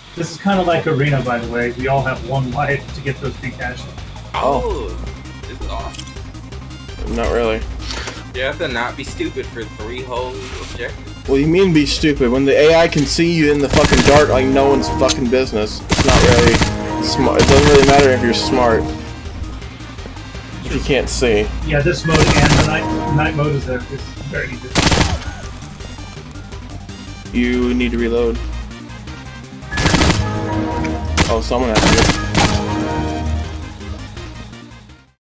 This is kind of like Arena, by the way. We all have one life to get those big dashes. Oh, this is awesome. Not really. You have to not be stupid for 3 whole objectives. What do you mean be stupid? When the AI can see you in the fucking dark like no one's fucking business, it's not really smart. It doesn't really matter if you're smart. If you can't see. Yeah, this mode and the night mode is very easy. You need to reload. Oh, someone has to.